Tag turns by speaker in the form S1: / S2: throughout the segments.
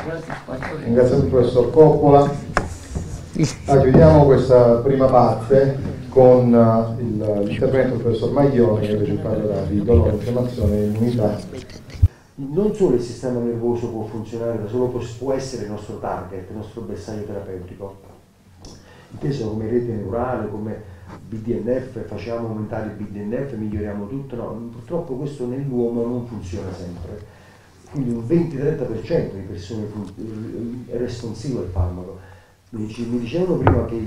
S1: Ringraziamo il professor Coppola. Chiudiamo questa prima parte con l'intervento del professor Maglione, che invece parlerà di dolore, infiammazione e immunità.
S2: Non solo il sistema nervoso può funzionare da solo, può essere il nostro target, il nostro bersaglio terapeutico, inteso come rete neurale, come BDNF, facciamo aumentare il BDNF, miglioriamo tutto, no, purtroppo questo nell'uomo non funziona sempre, quindi un 20-30% di persone è responsivo al farmaco. Mi dicevano prima che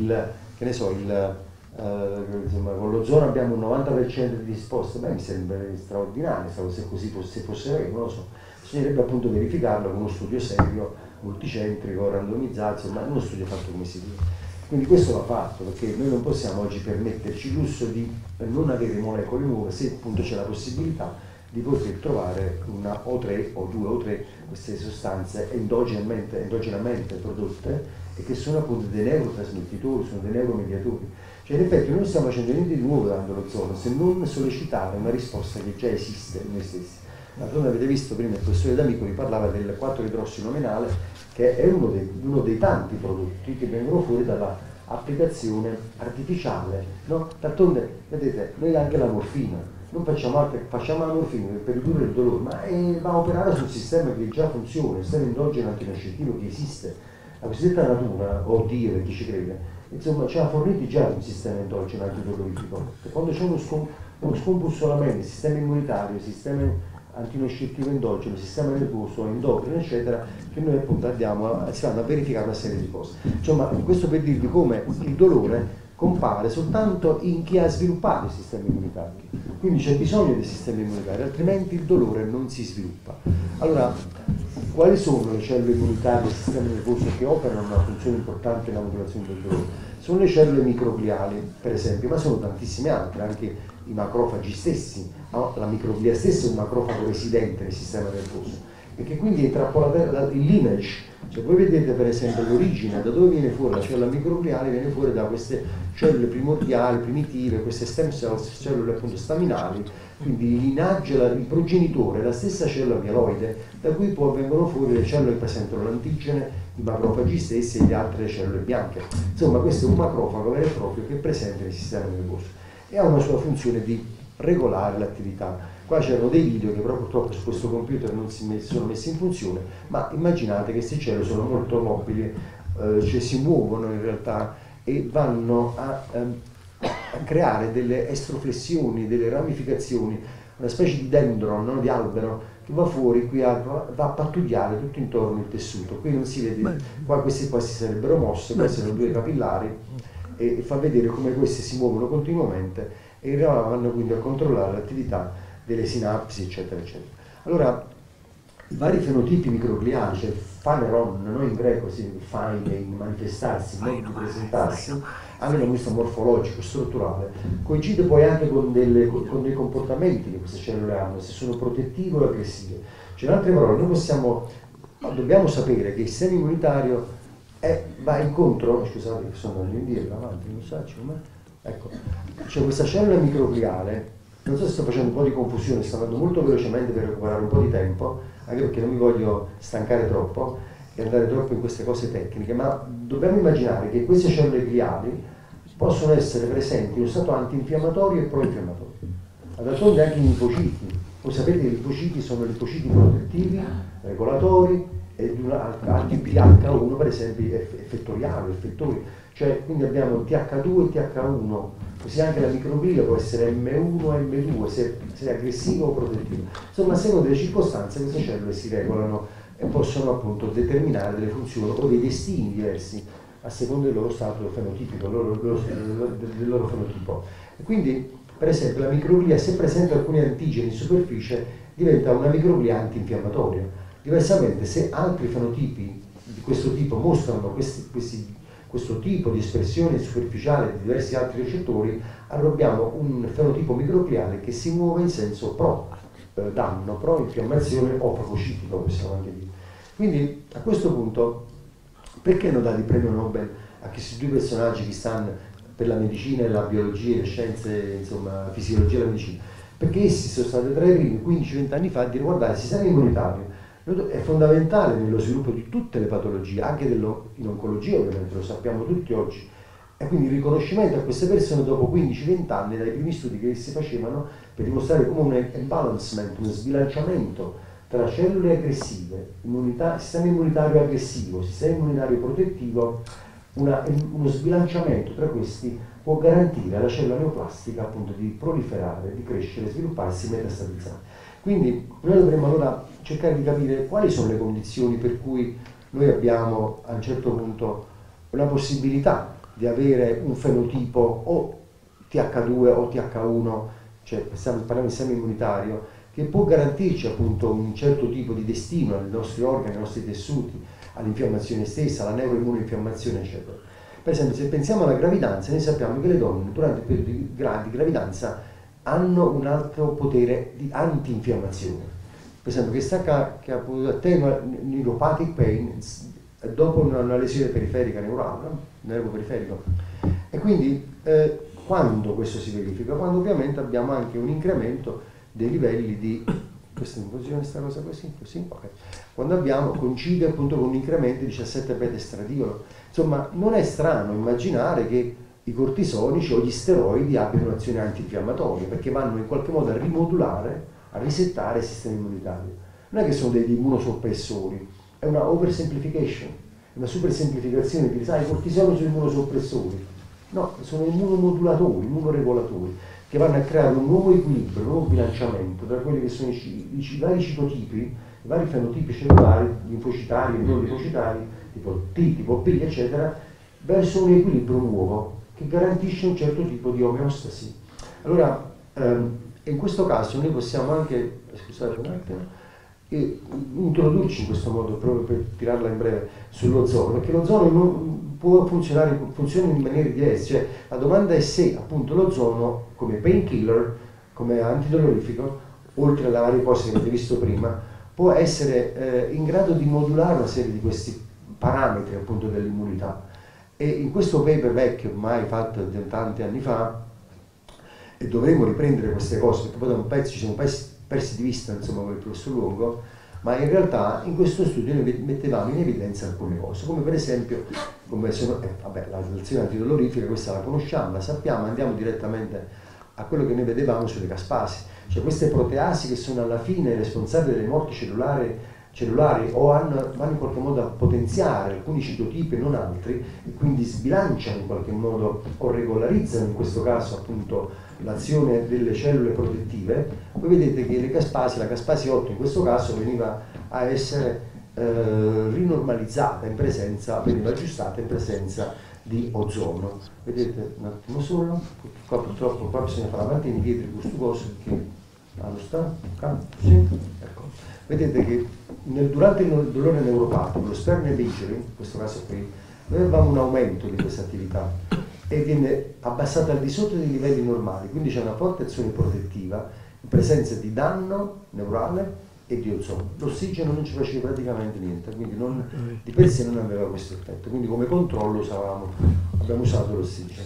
S2: con l'ozono abbiamo un 90% di risposte, beh, mi sembra straordinario, se così fosse vero, non lo so. Bisognerebbe appunto verificarlo con uno studio serio, multicentrico, randomizzato, ma uno studio fatto come si deve. Quindi questo va fatto, perché noi non possiamo oggi permetterci il lusso di non avere molecole nuove se appunto c'è la possibilità di poter trovare una o tre o due o tre queste sostanze endogenamente prodotte e che sono appunto dei neurotrasmettitori, sono dei neuromediatori. Cioè in effetti noi non stiamo facendo niente di nuovo dando l'ozono, se non sollecitare una risposta che già esiste in noi stessi. D'altronde avete visto prima il professore D'Amico vi parlava del 4-idrossinomenale, che è uno dei tanti prodotti che vengono fuori dall'applicazione artificiale, no? D'altronde, vedete, noi anche la morfina, non facciamo altro, facciamo la morfina per ridurre il dolore, ma va a operare sul sistema che già funziona, il sistema endogeno antinocettivo che esiste. La cosiddetta natura, o Dio per chi ci crede, insomma, ci ha forniti già un sistema endogeno antidolorifico. E quando c'è uno scombussolamento, il sistema immunitario, il sistema antinocettivo endogeno, il sistema nervoso, endocrino, eccetera, che noi appunto si vanno a verificare una serie di cose. Insomma, questo per dirvi come il dolore compare soltanto in chi ha sviluppato il sistema immunitario. Quindi c'è bisogno del sistema immunitario, altrimenti il dolore non si sviluppa. Allora, quali sono le cellule immunitarie del sistema nervoso che operano una funzione importante nella modulazione del dolore? Sono le cellule microgliali, per esempio, ma sono tantissime altre, anche i macrofagi stessi, no? La microglia stessa è un macrofago residente nel sistema nervoso e che quindi è intrappolata il lineage. Se voi vedete per esempio l'origine, da dove viene fuori la cellula microgliale, viene fuori da queste cellule primordiali, primitive, queste stem cells, cellule appunto staminali, quindi il lineaggio, il progenitore è la stessa cellula mieloide, da cui poi vengono fuori le cellule che presentano l'antigene, i macrofagi stessi e le altre cellule bianche. Insomma, questo è un macrofago vero e proprio che è presente nel sistema nervoso e ha una sua funzione di regolare l'attività. Qua c'erano dei video che però purtroppo su questo computer non si sono messi in funzione, ma immaginate che queste cellule sono molto mobili, cioè si muovono in realtà e vanno a creare delle estroflessioni, delle ramificazioni, una specie di dendron, no? Di albero che va fuori, qui va a pattugliare tutto intorno il tessuto. Qui non si vede, queste qua si sarebbero mosse, queste sono due capillari e fa vedere come queste si muovono continuamente e vanno quindi a controllare l'attività delle sinapsi, eccetera, eccetera. Allora, i vari fenotipi microgliali, cioè phaneron, noi in greco si faine, manifestarsi, non presentarsi, hanno un gusto morfologico, strutturale, coincide poi anche con dei comportamenti che queste cellule hanno, se sono protettive o aggressive. Cioè, in altre parole, dobbiamo sapere che il sistema immunitario va incontro, scusate che sono all'indietro, avanti, non so, ecco, c'è questa cellula microgliale. Non so se sto facendo un po' di confusione, sto andando molto velocemente per recuperare un po' di tempo, anche perché non mi voglio stancare troppo e andare troppo in queste cose tecniche, ma dobbiamo immaginare che queste cellule gliali possono essere presenti in uno stato antinfiammatorio e proinfiammatorio. D'altronde anche i linfociti, voi sapete che i linfociti sono linfociti protettivi, regolatori e anti-TH1 per esempio effettori, cioè quindi abbiamo il TH2 e il TH1. Così anche la microglia può essere M1 o M2, se è aggressivo o protettivo. Insomma, a seconda delle circostanze queste cellule si regolano e possono appunto determinare delle funzioni o dei destini diversi a seconda del loro stato fenotipico, del loro fenotipo. E quindi, per esempio, la microglia, se presenta alcuni antigeni in superficie, diventa una microglia antinfiammatoria. Diversamente, se altri fenotipi di questo tipo mostrano questo tipo di espressione superficiale di diversi altri recettori, allora abbiamo un fenotipo microgliale che si muove in senso pro-danno, pro-infiammazione o fagocitico, possiamo anche dire. Quindi a questo punto, perché hanno dato il premio Nobel a questi due personaggi che stanno per la medicina e la biologia e le scienze, insomma, la fisiologia e la medicina? Perché essi sono stati tra i primi 15-20 anni fa di riguardare il sistema immunitario È fondamentale nello sviluppo di tutte le patologie, anche in oncologia ovviamente, lo sappiamo tutti oggi. E quindi il riconoscimento a queste persone dopo 15-20 anni dai primi studi che si facevano per dimostrare come un imbalancement, uno sbilanciamento tra cellule aggressive, sistema immunitario aggressivo, sistema immunitario protettivo, uno sbilanciamento tra questi può garantire alla cellula neoplastica appunto di proliferare, di crescere, svilupparsi e metastatizzare. Quindi noi dovremmo allora cercare di capire quali sono le condizioni per cui noi abbiamo a un certo punto una possibilità di avere un fenotipo o TH2 o TH1, cioè parliamo di sistema immunitario, che può garantirci appunto un certo tipo di destino ai nostri organi, ai nostri tessuti, all'infiammazione stessa, alla neuroimmunoinfiammazione, eccetera. Per esempio, se pensiamo alla gravidanza, noi sappiamo che le donne durante il periodo di gravidanza hanno un altro potere di antinfiammazione. Per esempio, che attenua neuropathic pain dopo una lesione periferica neurale, nervo periferico. E quindi quando questo si verifica? Quando ovviamente abbiamo anche un incremento dei livelli di questa infusione, questa cosa così, okay. Quando coincide appunto con un incremento di 17 beta estradiolo. Insomma, non è strano immaginare che i cortisonici o gli steroidi abbiano un'azione antinfiammatoria, perché vanno in qualche modo a rimodulare, a risettare il sistema immunitario. Non è che sono degli immunosoppressori, è una oversimplification, una supersemplificazione di sai, i cortisoni sono immunosoppressori. No, sono immunomodulatori, immunoregolatori, che vanno a creare un nuovo equilibrio, un nuovo bilanciamento tra quelli che sono i vari citotipi, i vari fenotipi cellulari, linfocitari, non linfocitari, tipo T, tipo B, eccetera, verso un equilibrio nuovo che garantisce un certo tipo di omeostasi. Allora, in questo caso noi possiamo anche, scusate un attimo, introdurci in questo modo, proprio per tirarla in breve, sull'ozono, perché l'ozono non può funziona in maniere diverse, cioè la domanda è se appunto l'ozono come painkiller, come antidolorifico, oltre alle varie cose che avete visto prima, può essere in grado di modulare una serie di questi parametri appunto dell'immunità. E in questo paper vecchio, ormai fatto tanti anni fa, e dovremmo riprendere queste cose, perché poi da un pezzo ci siamo persi di vista, insomma, con il professor Longo, ma in realtà in questo studio noi mettevamo in evidenza alcune cose, come per esempio, la relazione antidolorifica, questa la conosciamo, la sappiamo, andiamo direttamente a quello che noi vedevamo sulle caspasi, cioè queste proteasi che sono alla fine responsabili delle morti cellulari o vanno in qualche modo a potenziare alcuni citotipi e non altri, e quindi sbilanciano in qualche modo o regolarizzano in questo caso appunto l'azione delle cellule protettive. Voi vedete che la caspasi 8 in questo caso veniva a essere rinormalizzata in presenza, veniva aggiustata in presenza di ozono. Vedete un attimo solo, qua purtroppo qua bisogna fare avanti e indietro di questo coso perché sì, ecco. Vedete che durante il dolore neuropatico, lo spermio vigili, in questo caso qui, noi avevamo un aumento di questa attività e viene abbassata al di sotto dei livelli normali, quindi c'è una forte azione protettiva in presenza di danno neurale e di ozono. L'ossigeno non ci faceva praticamente niente, quindi di per sé non aveva questo effetto, quindi come controllo abbiamo usato l'ossigeno.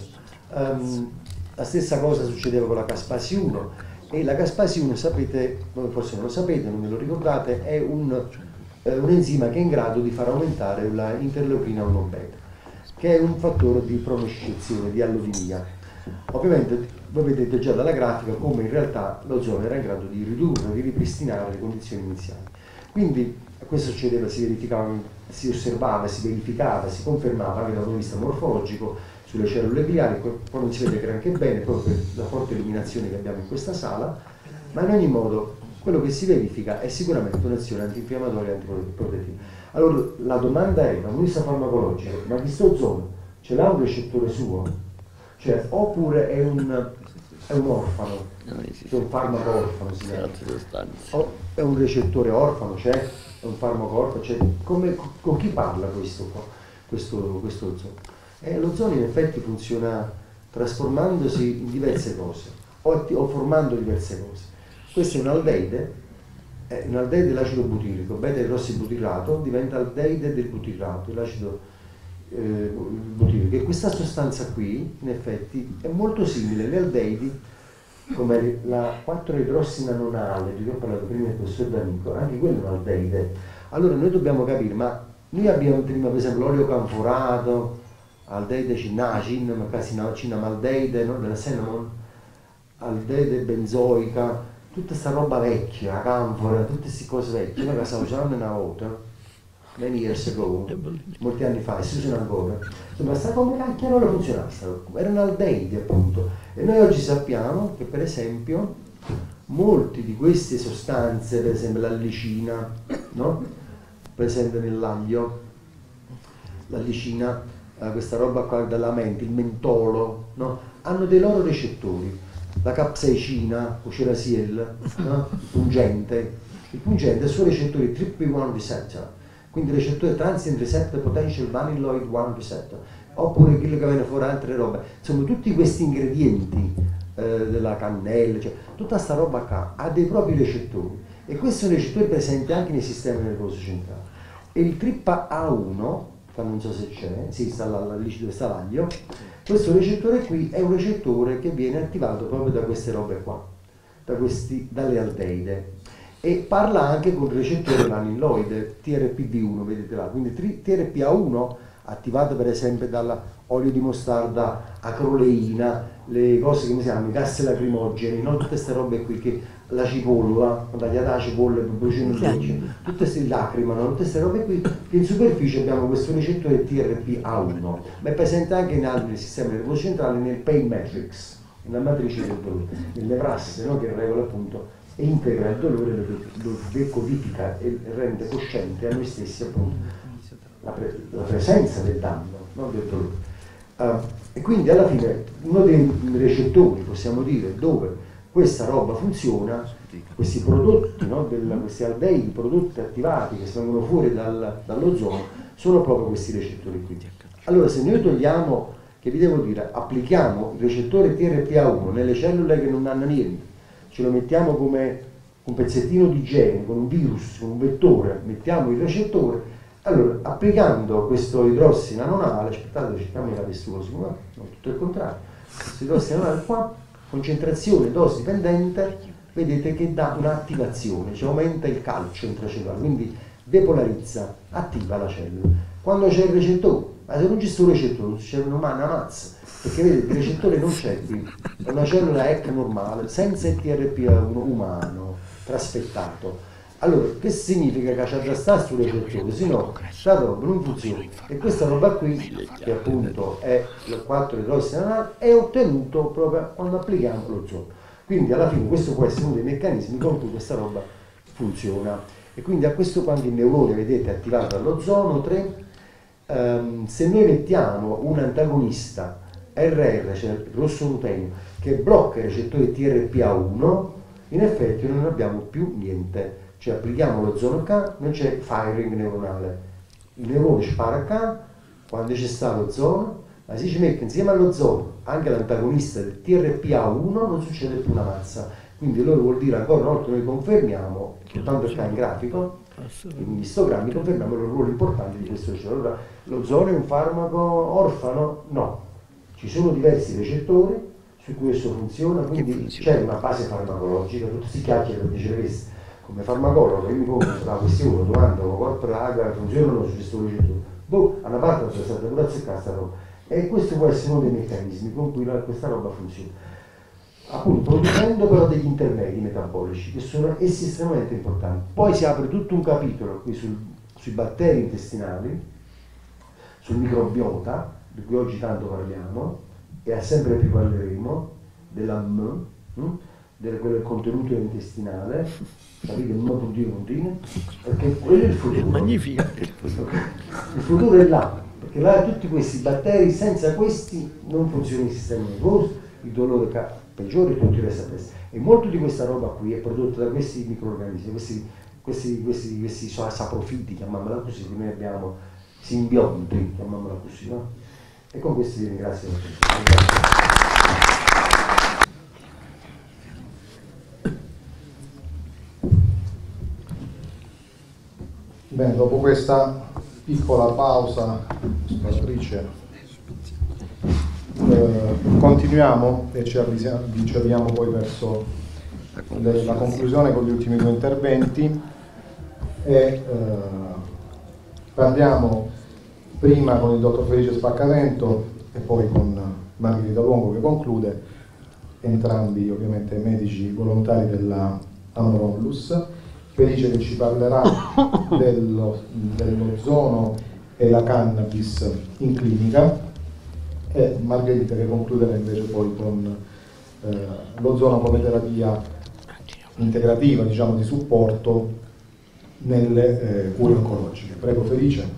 S2: La stessa cosa succedeva con la caspasi 1, e la caspasi 1, sapete, forse non lo sapete, non ve lo ricordate, è un enzima che è in grado di far aumentare la interleuchina 1 beta, che è un fattore di pronoscizione, di allodinia. Ovviamente voi vedete già dalla grafica come in realtà l'ozono era in grado di ridurre, di ripristinare le condizioni iniziali. Quindi questo succedeva, si verificava, si osservava, si verificava, si confermava anche dal punto di vista morfologico sulle cellule gliali, poi non si vede granché bene proprio per la forte illuminazione che abbiamo in questa sala, ma in ogni modo quello che si verifica è sicuramente un'azione antinfiammatoria e antiprotettiva. Allora la domanda è, da un punto di vista farmacologico, ma questo ozono ce l'ha un recettore suo? Cioè, oppure è un orfano, è un farmaco orfano, si chiama. O è un recettore orfano, cioè è un farmaco orfano, cioè con chi parla questo ozono? L'ozono in effetti funziona trasformandosi in diverse cose o formando diverse cose. Questo è un aldeide dell'acido butirico, beta-idrossibutirato diventa aldeide del butirato, l'acido butirico, e questa sostanza qui in effetti è molto simile. Le aldeidi, come la 4-idrossinanonale di cui ho parlato prima del professor D'Amico, anche quella è un'aldeide, Allora noi dobbiamo capire, ma noi abbiamo prima per esempio l'olio canforato, aldeide cinnamaldeide, no? Della cinnamon, aldeide benzoica, tutta sta roba vecchia, la canfora, tutte queste cose vecchie, noi che stavo usando una volta, many years ago, molti anni fa, e si usano ancora. Insomma, sta come cacchio non funzionava, erano aldeidi appunto. E noi oggi sappiamo che per esempio molte di queste sostanze, per esempio l'allicina, no? Presente nell'aglio, l'allicina, questa roba qua della mente, il mentolo, no? Hanno dei loro recettori. La capsaicina, o cerasiel, no? Il pungente è il suo recettore TRPV1 receptor, quindi il recettore transient receptor potential vanilloid 1 receptor, oppure quello che viene fuori altre robe. Insomma, tutti questi ingredienti della cannella, cioè, tutta sta roba qua ha dei propri recettori, e questo è un recettore presente anche nel sistema nervoso centrale. E il TRPA1, che non so se c'è, sì, sta lì dove sta l'aglio, questo recettore qui è un recettore che viene attivato proprio da queste robe qua, dalle aldeide, e parla anche con il recettore vanilloide, TRPV1, vedete là, quindi TRPA1 attivato per esempio dall'olio di mostarda, acroleina, le cose che si chiamano i gas lacrimogeni, no? Tutte queste robe qui, che la cipolla, tagliata la cipolla, il peperoncino dolce, tutte queste lacrime, tutte queste robe qui, che in superficie abbiamo questo recettore TRPA1, ma è presente anche in altri sistemi nervoso centrale, nel pain matrix, nella matrice del dolore, nel nevrasse, no? Che regola appunto e integra il dolore, lo decodifica e rende cosciente a noi stessi appunto la presenza del danno, no? Del dolore. E quindi alla fine uno dei recettori, possiamo dire, dove questa roba funziona, questi prodotti, no? Questi aldeidi, prodotti attivati che vengono fuori dall'ozono, sono proprio questi recettori qui. Allora se noi togliamo, che vi devo dire, applichiamo il recettore TRPA1 nelle cellule che non hanno niente, ce lo mettiamo come un pezzettino di gene, con un virus, con un vettore, mettiamo il recettore. Allora, applicando questo idrossinanonale, aspettate, cerchiamo la vestura, no, tutto il contrario, questo idrossinanonale qua, concentrazione, dose dipendente, vedete che dà un'attivazione, cioè aumenta il calcio intracellulare, quindi depolarizza, attiva la cellula. Quando c'è il recettore, ma se non c'è un recettore, non c'è una mazza, perché vedete il recettore non c'è qui, è una cellula EC normale, senza il TRPA1 umano, trasfettato. Allora, che significa che c'è già stato sul recettore? Se no, questa roba non funziona. E questa roba qui, che appunto è il 4-idrossinanale, è ottenuto proprio quando applichiamo l'ozono. Quindi alla fine questo può essere uno dei meccanismi con cui questa roba funziona. E quindi a questo quando il neurone, vedete, è attivato dall'ozono 3, se noi mettiamo un antagonista RR, cioè il rosso rutenio, che blocca i recettori TRPA1, in effetti non abbiamo più niente. Cioè applichiamo l'ozono K, non c'è firing neuronale, il neurone spara K, quando c'è stato l'ozono, ma se ci mette insieme all'ozono anche l'antagonista del TRPA1 non succede più una mazza. Quindi allora vuol dire ancora una volta noi confermiamo, soltanto perché in grafico, in histogrammi confermiamo il ruolo importante di questo recettore. Allora l'ozono è un farmaco orfano? No, ci sono diversi recettori su cui questo funziona, quindi c'è una fase farmacologica, tutti si chiacchierano per dire questo. Come farmacologo io mi pongo la questione, domanda, corpo l'aga, funzionano su questo recettore. Boh, a una parte non c'è stata pure azzeccata questa roba. E questo può essere uno dei meccanismi con cui questa roba funziona. Appunto, producendo però degli intermedi metabolici, che sono essi estremamente importanti. Poi si apre tutto un capitolo qui sui batteri intestinali, sul microbiota, di cui oggi tanto parliamo, e sempre più parleremo, della del contenuto intestinale, capite? Il modo di continue, perché quello è il futuro.
S3: Magnifico.
S2: Il futuro è là, perché là tutti questi batteri, senza questi non funziona il sistema nervoso, il dolore peggiore e tutto il resto. E molto di questa roba qui è prodotta da questi microrganismi, questi saprofiti, chiamiamola così, che noi abbiamo, simbionti, chiamiamola così, no? E con questi vi ringrazio.
S1: Bene, dopo questa piccola pausa esploratrice, continuiamo e ci avviamo poi verso la conclusione con gli ultimi due interventi. e parliamo prima con il dottor Felice Spaccavento e poi con Margherita Longo che conclude, entrambi ovviamente medici volontari della Amorondus. Felice che ci parlerà dell'ozono e la cannabis in clinica, e Margherita che concluderà invece poi con l'ozono come terapia integrativa, diciamo, di supporto nelle cure oncologiche. Prego Felice.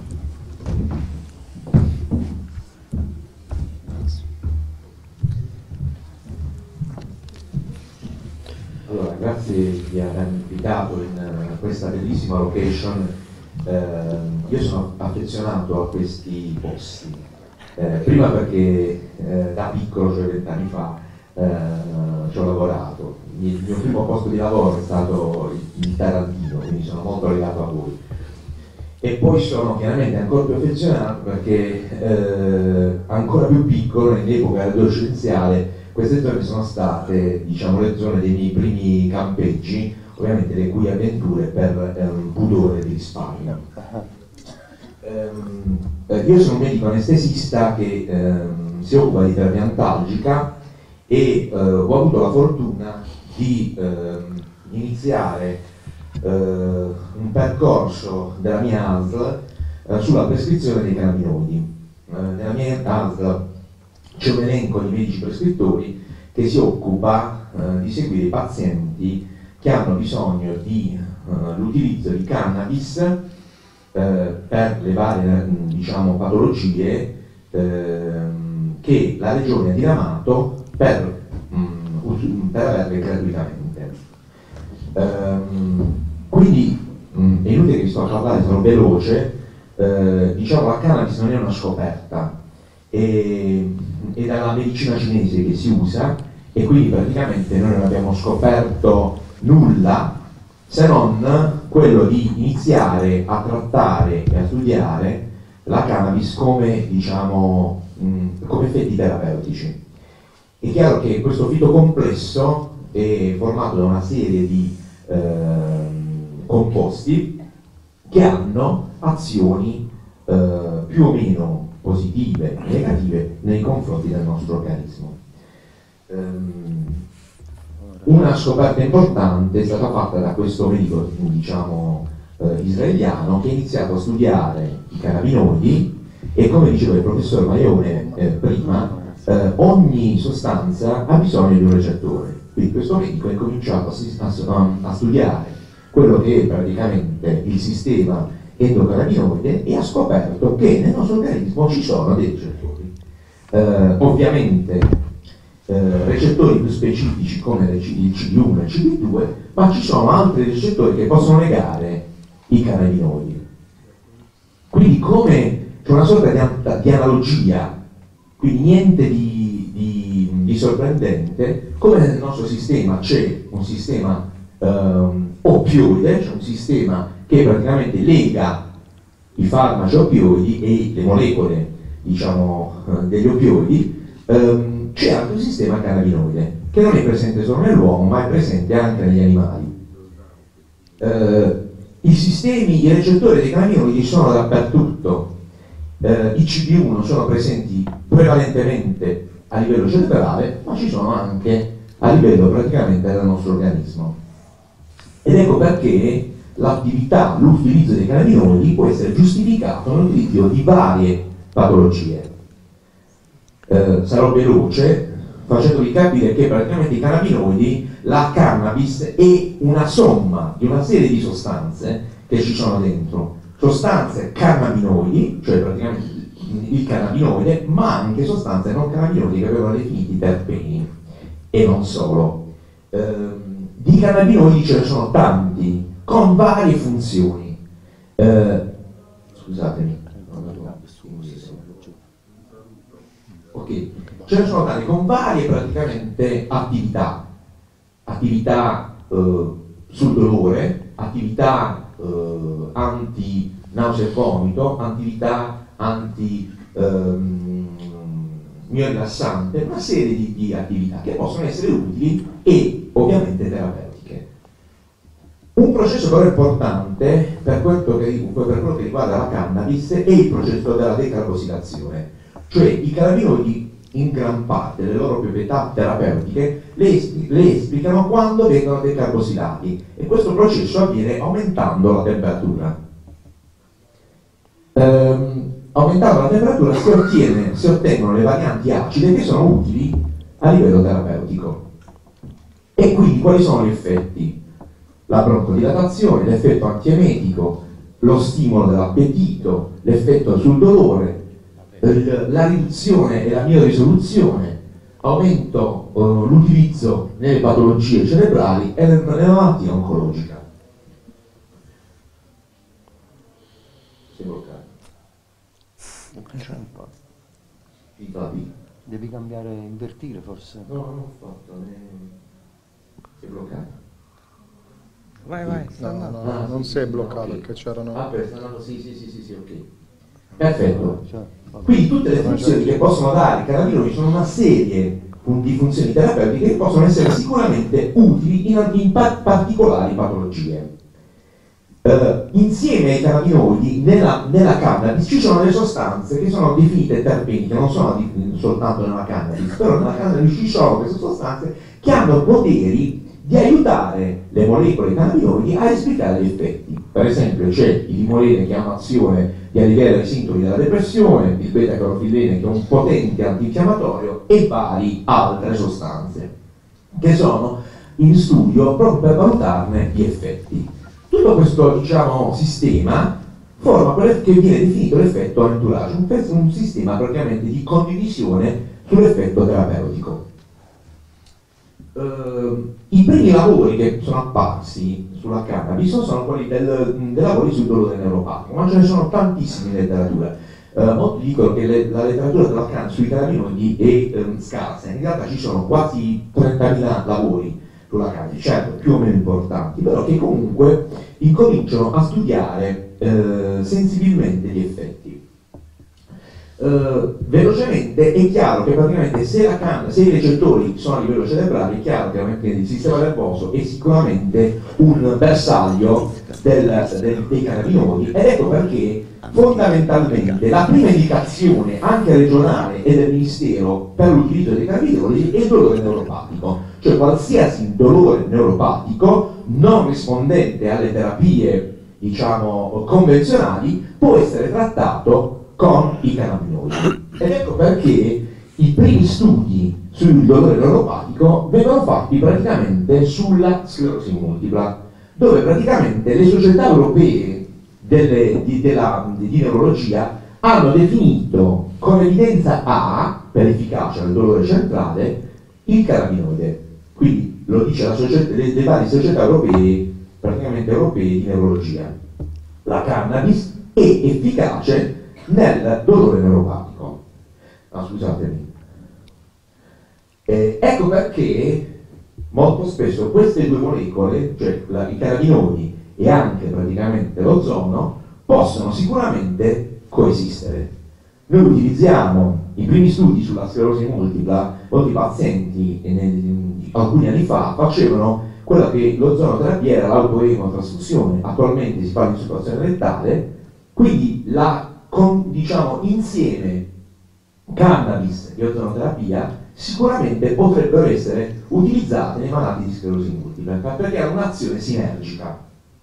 S3: Allora, grazie di avermi invitato in questa bellissima location. Io sono affezionato a questi posti, prima perché da piccolo, cioè 20 anni fa, ci ho lavorato. Il mio primo posto di lavoro è stato il Tarantino, quindi sono molto legato a voi. E poi sono chiaramente ancora più affezionato perché ancora più piccolo, nell'epoca adolescenziale, queste zone sono state, diciamo, le zone dei miei primi campeggi, ovviamente le cui avventure per pudore di risparmio. Io sono un medico anestesista che si occupa di terapia antalgica e ho avuto la fortuna di iniziare un percorso della mia ASL sulla prescrizione dei cannabinoidi. Nella mia ASL c'è un elenco di medici prescrittori che si occupa di seguire i pazienti che hanno bisogno di l'utilizzo di cannabis per le varie, diciamo, patologie che la regione ha diramato per averle gratuitamente. Quindi è inutile che vi sto a parlare, sono veloce. Diciamo, la cannabis non è una scoperta, è dalla medicina cinese che si usa, e quindi praticamente noi non abbiamo scoperto nulla se non quello di iniziare a trattare e a studiare la cannabis come, diciamo, come effetti terapeutici. È chiaro che questo fito complesso è formato da una serie di composti che hanno azioni più o meno positive e negative nei confronti del nostro organismo. Una scoperta importante è stata fatta da questo medico, diciamo, israeliano, che ha iniziato a studiare i cannabinoidi e, come diceva il professor Maione prima, ogni sostanza ha bisogno di un recettore. Quindi questo medico ha cominciato a studiare quello che è praticamente il sistema endocannabinoide e ha scoperto che nel nostro organismo ci sono dei recettori. Ovviamente recettori più specifici come il CD1 e il CD2, ma ci sono altri recettori che possono legare i cannabinoidi. Quindi come c'è una sorta di analogia, quindi niente di sorprendente, come nel nostro sistema c'è un sistema oppioide, c'è un sistema che praticamente lega i farmaci oppioidi e le molecole, diciamo, degli oppioidi. C'è anche un sistema cannabinoide che non è presente solo nell'uomo, ma è presente anche negli animali. I recettori dei cannabinoidi sono dappertutto. I CD1 sono presenti prevalentemente a livello cerebrale, ma ci sono anche a livello praticamente del nostro organismo. Ed ecco perché l'attività, l'utilizzo dei cannabinoidi può essere giustificato nell'utilizzo di varie patologie. Sarò veloce facendovi capire che praticamente i cannabinoidi, la cannabis è una somma di una serie di sostanze che ci sono dentro, sostanze cannabinoidi, cioè praticamente il cannabinoide, ma anche sostanze non cannabinoidi che vengono definiti terpeni, e non solo. Di cannabinoidi ce ne sono tanti con varie funzioni. Scusatemi. Ok, ce ne sono tanti con varie praticamente attività sul dolore, attività anti-nausea e vomito, attività mio-rilassante, una serie di attività che possono essere utili e ovviamente terapeutiche. Un processo però importante per quello che riguarda la cannabis è il processo della decarbosilazione, cioè i cannabinoidi in gran parte delle loro proprietà terapeutiche le esplicano quando vengono decarbosilati, e questo processo avviene aumentando la temperatura. Aumentando la temperatura si ottengono le varianti acide che sono utili a livello terapeutico. E quindi quali sono gli effetti? La broncodilatazione, l'effetto antiemetico, lo stimolo dell'appetito, l'effetto sul dolore, la riduzione e la miorisoluzione, aumento l'utilizzo nelle patologie cerebrali e nelle malattie oncologiche. Si è bloccato.
S2: C'è un po'. Devi cambiare, invertire forse.
S3: No, non ho fatto. Si è bloccato.
S4: Vai, sta andando.
S1: No, non si è bloccato,
S3: okay.
S1: perché c'erano...
S3: Sta andando, sì, ok. Perfetto. Quindi tutte le funzioni che possono dare i cannabinoidi sono una serie di funzioni terapeutiche che possono essere sicuramente utili in particolari patologie. Insieme ai cannabinoidi nella cannabis ci sono delle sostanze che sono definite terpeni, che non sono soltanto nella cannabis, però nella cannabis ci sono queste sostanze che hanno poteri di aiutare le molecole cannabinoidi a esplicare gli effetti. Per esempio c'è il dimolene che ha un'azione di alleviare i sintomi della depressione, il beta-carotillene che è un potente antinfiammatorio, e varie altre sostanze che sono in studio proprio per valutarne gli effetti. Tutto questo, diciamo, sistema forma quello che viene definito l'effetto entourage, un sistema praticamente di condivisione sull'effetto terapeutico. I primi lavori che sono apparsi sulla cannabis sono quelli dei lavori sul dolore neuropatico, ma ce ne sono tantissimi in letteratura. Molti dicono che la letteratura della cannabis sui cannabinoidi è scarsa, in realtà ci sono quasi 30.000 lavori sulla cannabis, certo più o meno importanti, però che comunque incominciano a studiare sensibilmente gli effetti. Velocemente è chiaro che praticamente se i recettori sono a livello cerebrale, è chiaro che il sistema nervoso è sicuramente un bersaglio dei cannabinoidi, ed ecco perché fondamentalmente la prima indicazione anche regionale e del Ministero per l'utilizzo dei cannabinoidi è il dolore neuropatico, cioè qualsiasi dolore neuropatico non rispondente alle terapie, diciamo, convenzionali può essere trattato con i cannabinoidi. Ed ecco perché i primi studi sul dolore neuropatico vengono fatti praticamente sulla sclerosi multipla, dove praticamente le società europee di neurologia hanno definito con evidenza A, per efficacia del dolore centrale, il cannabinoide. Quindi lo dice le varie società europee, praticamente europee di neurologia. La cannabis è efficace nel dolore neuropatico. Scusatemi. Ecco perché molto spesso queste due molecole, cioè i cannabinoidi e anche praticamente l'ozono, possono sicuramente coesistere. Noi utilizziamo i primi studi sulla sclerosi multipla, molti pazienti alcuni anni fa facevano quella che l'ozonoterapia era l'autoemotrasfusione, attualmente si parla di situazione letale, quindi diciamo insieme cannabis e ozonoterapia sicuramente potrebbero essere utilizzate nei malati di sclerosi multipla, perché hanno un'azione sinergica.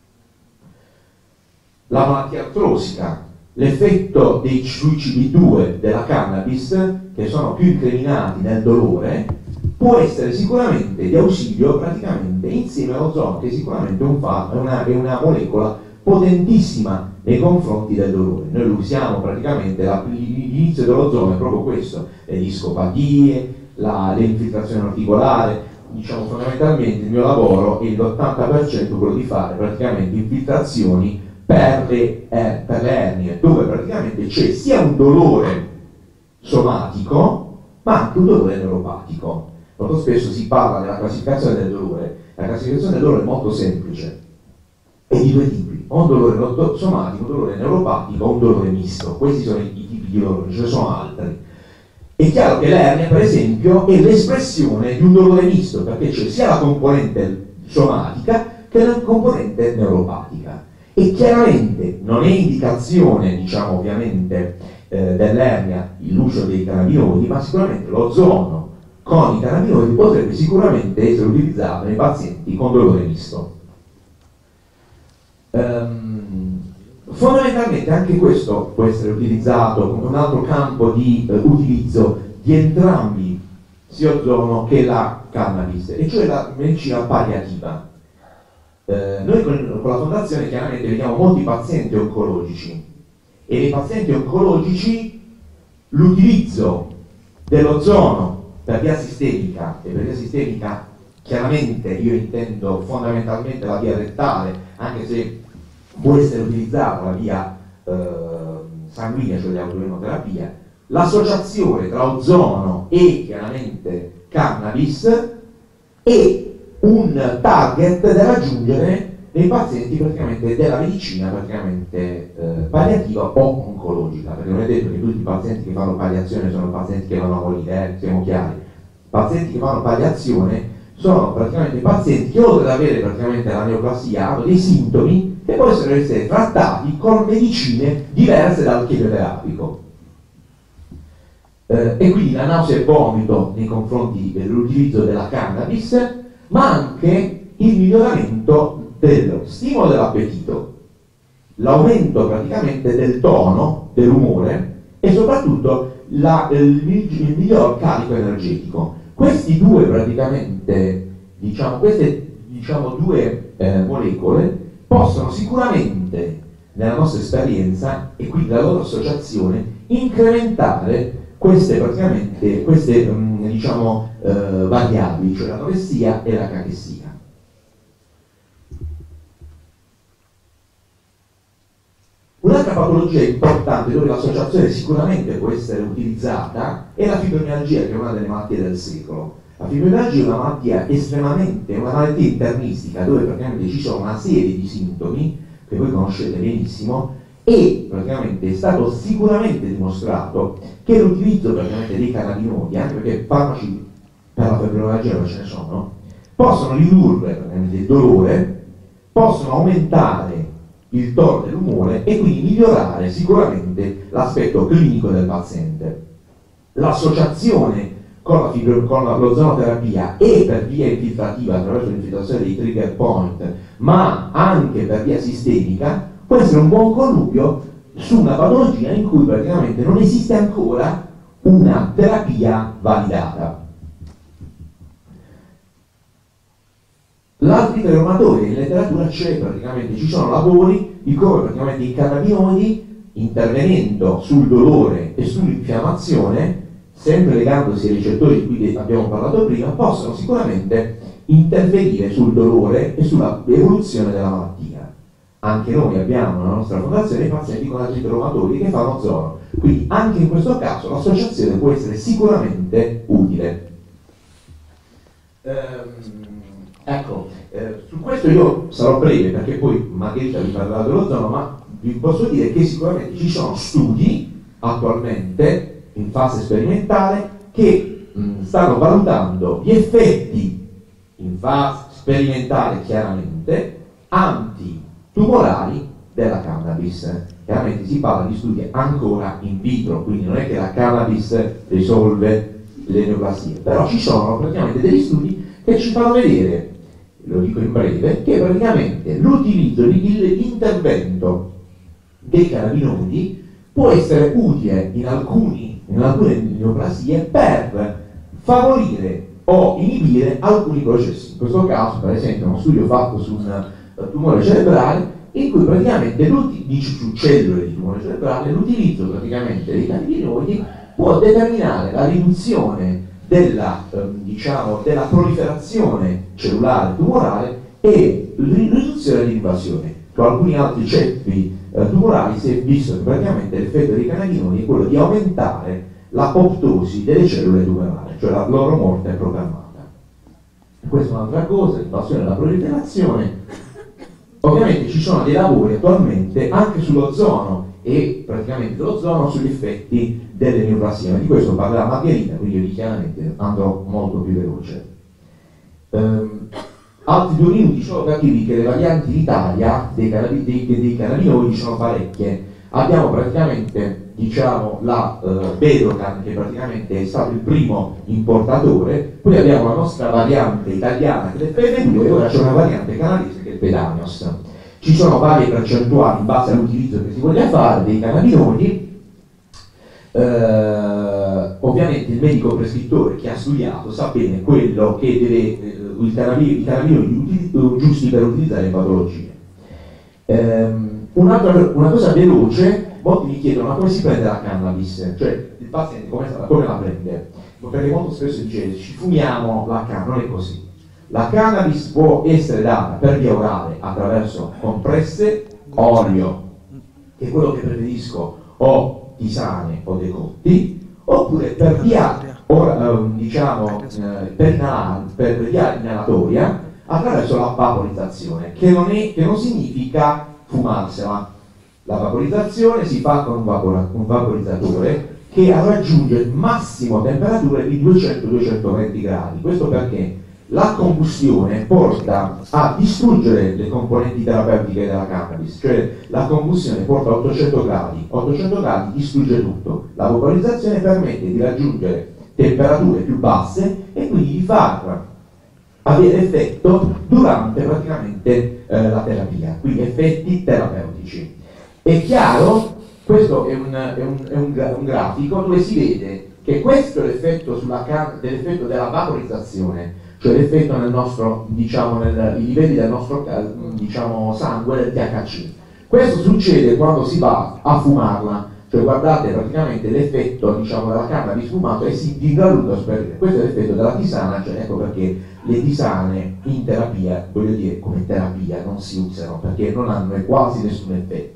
S3: La malattia artrosica, l'effetto sui CB2 della cannabis, che sono più incriminati nel dolore, può essere sicuramente di ausilio praticamente insieme all'ozono, che sicuramente è una molecola potentissima nei confronti del dolore. Noi lo usiamo praticamente, l'inizio dell'ozono è proprio questo, le discopatie, l'infiltrazione articolare, diciamo fondamentalmente il mio lavoro è l'80% quello di fare praticamente infiltrazioni per le ernie, dove praticamente c'è sia un dolore somatico ma anche un dolore neuropatico. Molto spesso si parla della classificazione del dolore. La classificazione del dolore è molto semplice, è di due tipi: o un dolore somatico, un dolore neuropatico, o un dolore misto. Questi sono i tipi di dolore, ce ne sono altri. È chiaro che l'ernia, per esempio, è l'espressione di un dolore misto, perché c'è sia la componente somatica che è una componente neuropatica. E chiaramente non è indicazione, diciamo ovviamente, dell'ernia l'uso dei cannabinoidi, ma sicuramente l'ozono con i cannabinoidi potrebbe sicuramente essere utilizzato nei pazienti con dolore misto. Fondamentalmente anche questo può essere utilizzato come un altro campo di utilizzo di entrambi sia ozono che la cannabis, e cioè la medicina palliativa. Noi con la fondazione chiaramente vediamo molti pazienti oncologici, e nei pazienti oncologici l'utilizzo dell'ozono per via sistemica, e per via sistemica chiaramente io intendo fondamentalmente la via rettale, anche se può essere utilizzata la via sanguigna, cioè l'autoimmunoterapia, l'associazione tra ozono e chiaramente cannabis è un target da raggiungere nei pazienti praticamente della medicina praticamente palliativa o oncologica, perché non è detto che tutti i pazienti che fanno palliazione sono pazienti che vanno a morire, siamo chiari. I pazienti che fanno palliazione sono praticamente pazienti che oltre ad avere praticamente la neoplasia hanno dei sintomi che possono essere trattati con medicine diverse dal chemioterapico. E quindi la nausea e vomito nei confronti dell'utilizzo della cannabis, ma anche il miglioramento dello stimolo dell'appetito, l'aumento praticamente del tono, dell'umore e soprattutto il miglior carico energetico. Questi due praticamente, queste due molecole possono sicuramente nella nostra esperienza e quindi la loro associazione incrementare queste variabili, cioè l'anoressia e la cachessia. Un'altra patologia importante dove l'associazione sicuramente può essere utilizzata è la fibromialgia, che è una delle malattie del secolo. La fibromialgia è una malattia una malattia internistica dove praticamente ci sono una serie di sintomi che voi conoscete benissimo, e praticamente è stato sicuramente dimostrato che l'utilizzo praticamente dei cannabinoidi, anche perché farmaci per la fibromialgia non ce ne sono, possono ridurre praticamente il dolore, possono aumentare il tono dell'umore e quindi migliorare sicuramente l'aspetto clinico del paziente. L'associazione con l'ozonoterapia e per via infiltrativa attraverso l'infiltrazione dei trigger point, ma anche per via sistemica, può essere un buon connubio su una patologia in cui praticamente non esiste ancora una terapia validata. L'artrite reumatoide in letteratura c'è, praticamente ci sono lavori di come praticamente i cannabinoidi, intervenendo sul dolore e sull'infiammazione, sempre legandosi ai recettori di cui abbiamo parlato prima, possono sicuramente intervenire sul dolore e sulla evoluzione della malattia. Anche noi abbiamo nella nostra fondazione pazienti con artrite reumatoide che fanno ozono, quindi anche in questo caso l'associazione può essere sicuramente utile. Su questo io sarò breve perché poi Margherita vi parlerà dell'ozono, ma vi posso dire che sicuramente ci sono studi attualmente in fase sperimentale che stanno valutando gli effetti in fase sperimentale chiaramente antitumorali della cannabis. Chiaramente si parla di studi ancora in vitro, quindi non è che la cannabis risolve le neoplasie, però ci sono praticamente degli studi che ci fanno vedere, lo dico in breve, che praticamente l'utilizzo, l'intervento dei cannabinoidi può essere utile in alcune neoplasie per favorire o inibire alcuni processi. In questo caso, per esempio, uno studio fatto su un tumore cerebrale in cui praticamente su cellule di tumore cerebrale l'utilizzo praticamente dei cannabinoidi può determinare la riduzione della proliferazione cellulare tumorale e riduzione di invasione. Con alcuni altri ceppi tumorali si è visto che praticamente l'effetto dei cannabinoidi è quello di aumentare l'apoptosi delle cellule tumorali, cioè la loro morte programmata. Questa è un'altra cosa, l'invasione della proliferazione. Ovviamente ci sono dei lavori attualmente anche sull'ozono e praticamente l'ozono sugli effetti delle neoplasie, ma di questo parlerà Margherita, quindi io chiaramente andrò molto più veloce. altri 2 minuti solo per dirvi che le varianti d'Italia dei cannabinoidi sono parecchie. Abbiamo praticamente, diciamo, la Bedocan, che praticamente è stato il primo importatore, poi abbiamo la nostra variante italiana che è il PD2 e ora c'è una variante canadese che è il Pedanios. Ci sono varie percentuali in base all'utilizzo che si voglia fare dei cannabinoidi. Ovviamente il medico prescrittore che ha studiato sa bene quello che deve i cannabinoidi giusti per utilizzare in patologie. Una cosa veloce, molti mi chiedono ma come si prende la cannabis, cioè il paziente come la prende, perché molto spesso dice ci fumiamo la cannabis, non è così. La cannabis può essere data per via orale attraverso compresse, olio, che è quello che preferisco, o tisane o decotti, oppure per via per via inalatoria attraverso la vaporizzazione, che non significa fumarsela. La vaporizzazione si fa con un vaporizzatore che raggiunge massimo temperature di 200-220 gradi. Questo perché la combustione porta a distruggere le componenti terapeutiche della cannabis, cioè la combustione porta a 800 gradi distrugge tutto. La vaporizzazione permette di raggiungere temperature più basse e quindi di far avere effetto durante praticamente la terapia, quindi effetti terapeutici. È chiaro, questo è un grafico dove si vede che questo è l'effetto dell'effetto della vaporizzazione, cioè l'effetto nel nostro, diciamo, i livelli del nostro, diciamo, sangue del THC. Questo succede quando si va a fumarla, cioè guardate praticamente l'effetto, diciamo, della cannabis fumato e si dingaluta sperire. Questo è l'effetto della tisana, cioè ecco perché le tisane in terapia, voglio dire come terapia, non si usano perché non hanno quasi nessun effetto.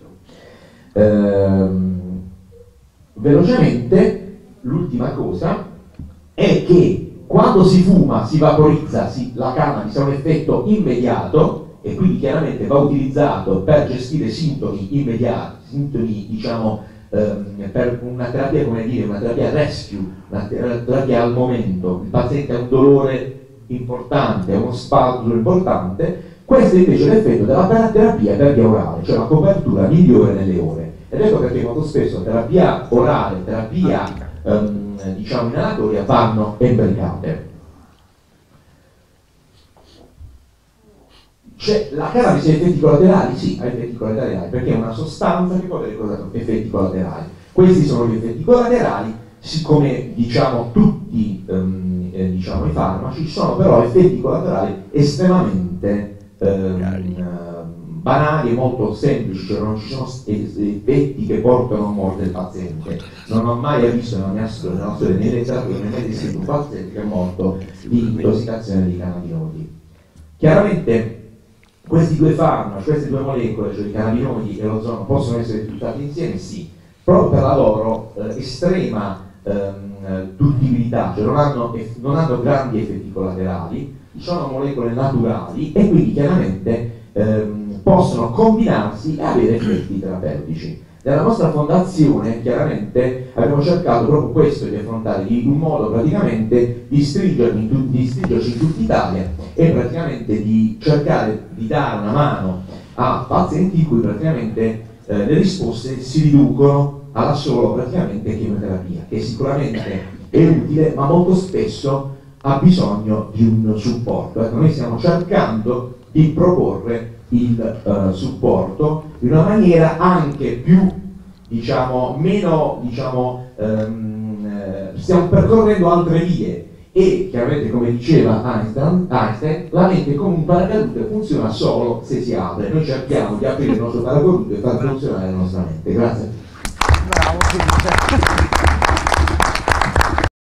S3: Velocemente, l'ultima cosa è che quando si fuma, si vaporizza, la cannabis ha un effetto immediato e quindi chiaramente va utilizzato per gestire sintomi immediati, sintomi, diciamo, per una terapia, come dire, una terapia rescue, una terapia al momento. Il paziente ha un dolore importante, uno spasmo importante. Questo invece è l'effetto della terapia per via orale, cioè la copertura migliore nelle ore. Ed ecco perché molto spesso terapia orale, terapia diciamo inalatoria vanno imbricate. La cannabis ha effetti collaterali? Sì, ha effetti collaterali, perché è una sostanza che può avere effetti collaterali. Questi sono gli effetti collaterali, siccome diciamo tutti diciamo, i farmaci, ci sono però effetti collaterali estremamente banali e molto semplici, cioè non ci sono effetti che portano a morte il paziente. Non ho mai visto nella storia né letteratura né mai descritto un paziente che è morto di intossicazione di cannabinoidi. Chiaramente questi due farmaci, queste due molecole, cioè i cannabinoidi e l'ozono, possono essere utilizzati insieme? Sì, proprio per la loro estrema duttibilità, cioè non hanno grandi effetti collaterali, sono molecole naturali e quindi chiaramente possono combinarsi e avere effetti terapeutici. Nella nostra fondazione chiaramente abbiamo cercato proprio questo di affrontare in un modo praticamente di stringerci in tutta Italia e praticamente di cercare di dare una mano a pazienti in cui praticamente le risposte si riducono alla sola praticamente chemioterapia, che sicuramente è utile ma molto spesso ha bisogno di un supporto. Ecco, noi stiamo cercando di proporre il supporto in una maniera anche più, diciamo, meno, diciamo, stiamo percorrendo altre vie e chiaramente, come diceva Einstein, la mente come un paracadute funziona solo se si apre. Noi cerchiamo di aprire il nostro paracadute e far funzionare la nostra mente. Grazie.
S4: Bravo,